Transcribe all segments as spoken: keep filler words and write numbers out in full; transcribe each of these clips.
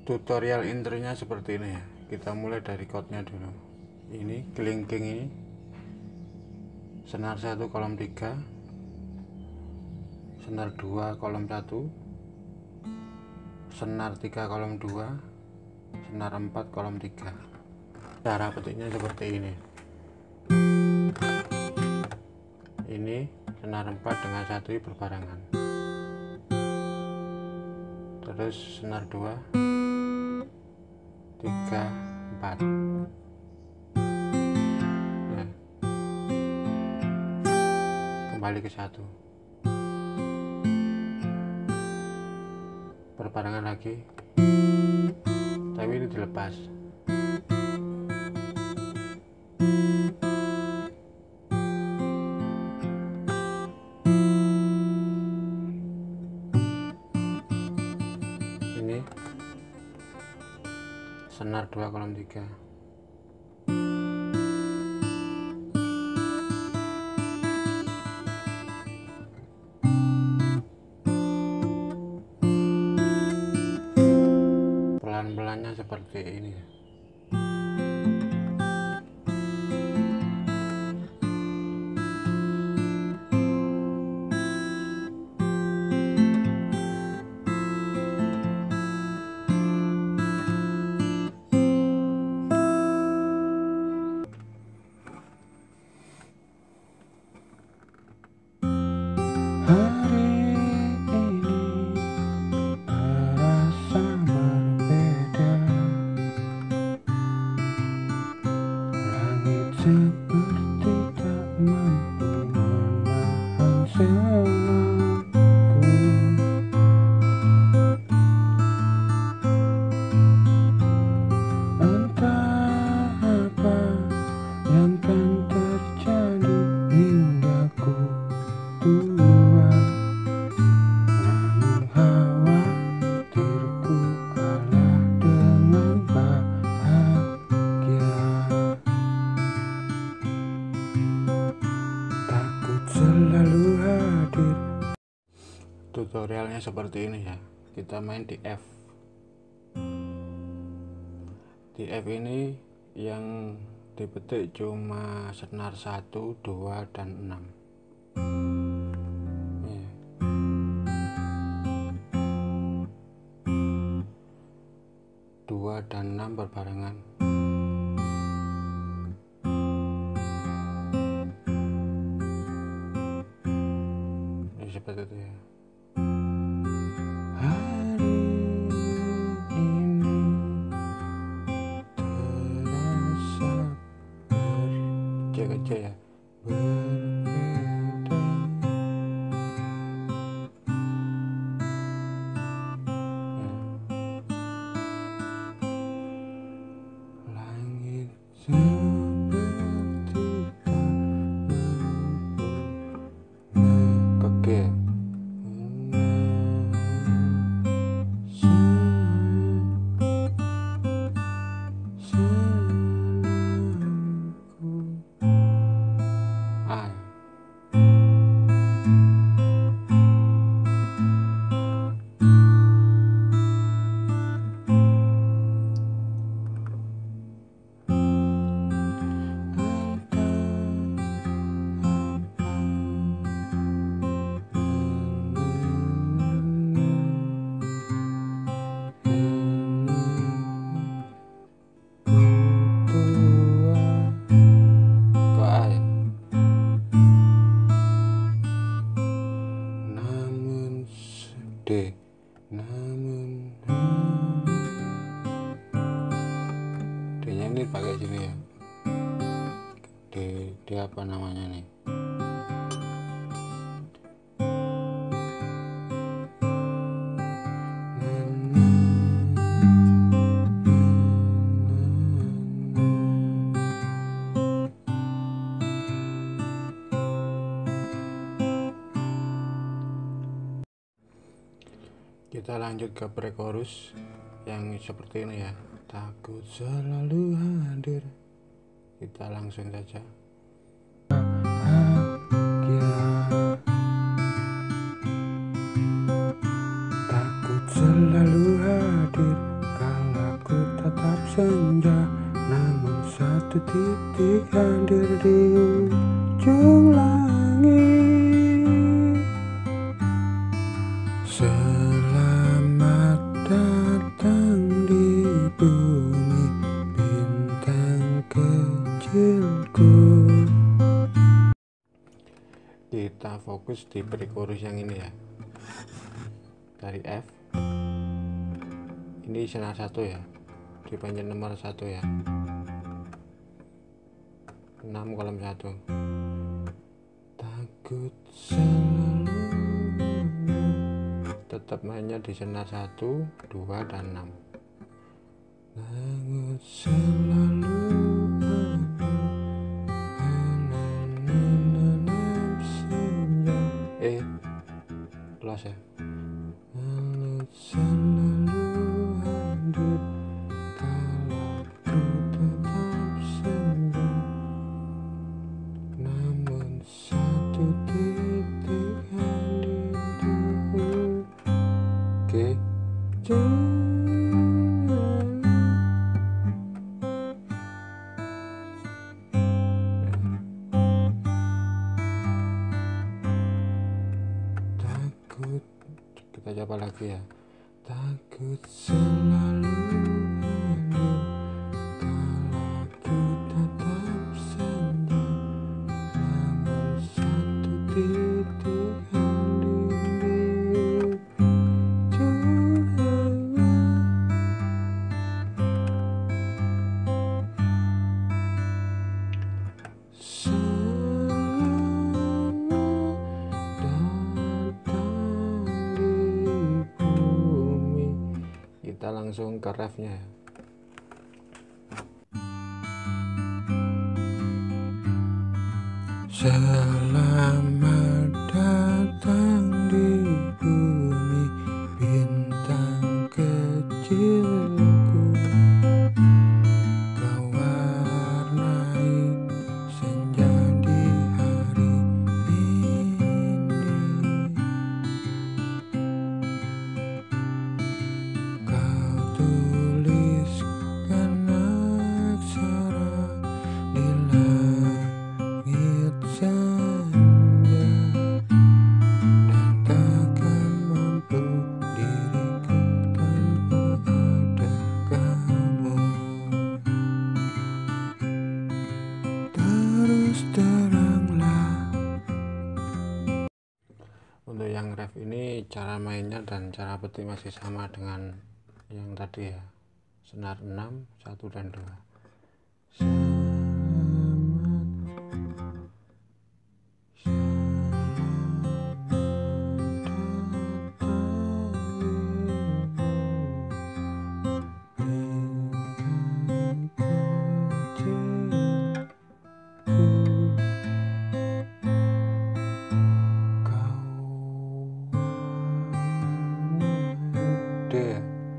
Tutorial intronya seperti ini ya. Kita mulai dari chordnya dulu. Ini kelingking ini senar satu kolom tiga, senar dua kolom satu, senar tiga kolom dua, senar empat kolom tiga. Cara petiknya seperti ini. Ini senar empat dengan satu berbarengan, terus senar dua, tiga, empat ya. Kembali ke satu, berbarengan lagi, tapi ini dilepas. Ini senar dua kolom tiga, pelan-pelannya seperti ini. Hari ini terasa berbeda, langit seperti tak mampu menahan senyumku. Entah apa yang kan terjadi hingga ku tua, namun khawatirku kalah dengan bahagia. Takut selalu hadir. Tutorialnya seperti ini ya. Kita main di F. Di F ini yang dipetik cuma senar satu, dua, dan enam. dua dan enam berbarengan. Ya, seperti itu ya. Hari ini terasa Kecil-kecil ya. berbeda. Langit seperti tak mampu Ke G. A. Ke A ya. Namun D. namun D nya ini pakai sini ya. D, D apa namanya nih? Kita lanjut ke pre-chorus yang seperti ini ya. Takut selalu hadir. Kita langsung saja. bahagia. Takut selalu hadir kau titik hadir di ujung langit. Selamat datang di bumi, bintang kecilku. Kita fokus di pre-chorus yang ini ya, dari F. Ini senar satu ya, di panjang nomor satu ya, enam kolom satu. Takut selalu Tetap mainnya di senar satu, dua, dan enam. takut selalu menanam senja. Eh, los ya. Takut selalu hadir kalau ku tetap senja. Namun satu titik hadir di Oke, ujung. Takut, kita coba lagi ya. takut selalu hadir kalau ku tetap senja. Namun satu titik hadir di ujung langit. Selamat datang di bumi. Kita langsung ke refnya ya. Selamat datang di bumi, bintang kecilku. Kau warnai senja di hari ini. Kau tuliskan aksara di langit senja, dan takkan mampu diriku tanpa ada kamu. Terus teranglah. Untuk yang ref ini cara mainnya dan cara petik masih sama dengan yang tadi ya, senar enam, satu, dan dua. D ya.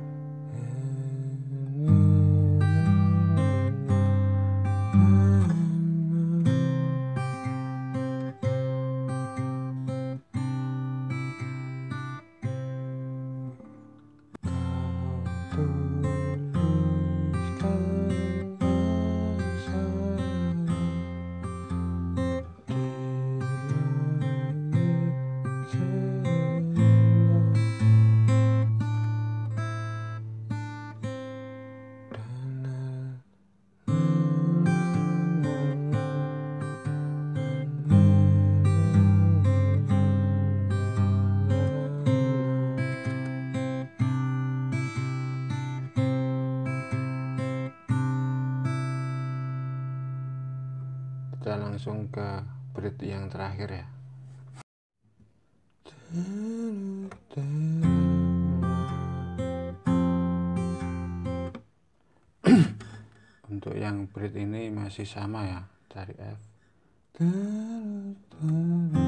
Kita langsung ke beat yang terakhir ya. Untuk yang beat ini masih sama ya, dari F.